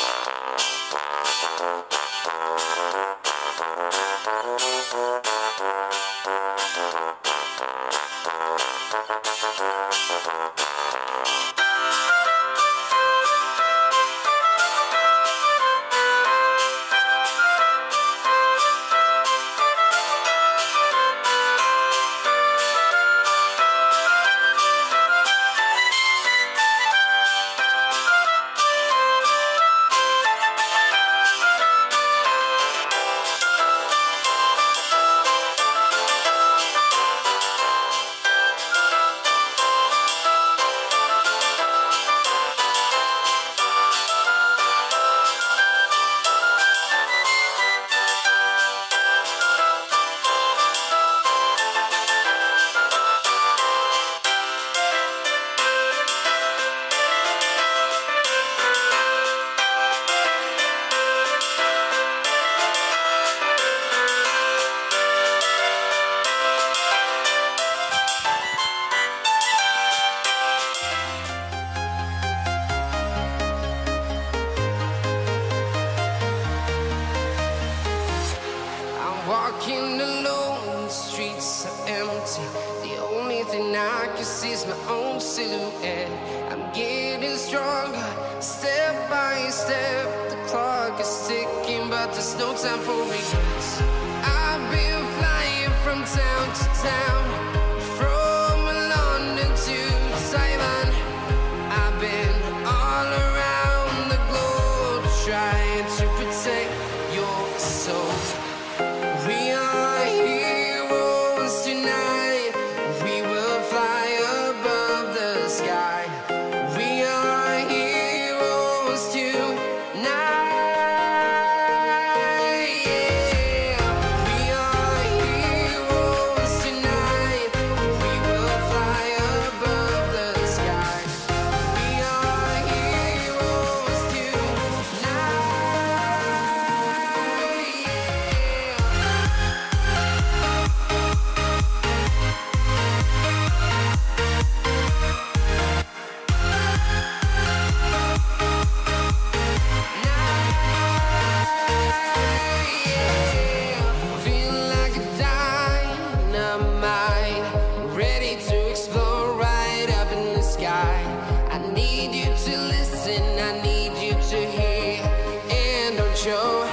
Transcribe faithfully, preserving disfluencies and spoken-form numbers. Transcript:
Walking alone, the streets are empty. The only thing I can see is my own silhouette. I'm getting stronger, step by step. The clock is ticking, but there's no time for regrets. I've been flying from town to town, from London to Taiwan. I've been all around the globe, trying to protect your soul. We are heroes tonight. We will fly above the sky. We are heroes tonight. Yeah. We are heroes tonight. We will fly above the sky. We are heroes tonight. I need you to listen, I need you to hear, and don't show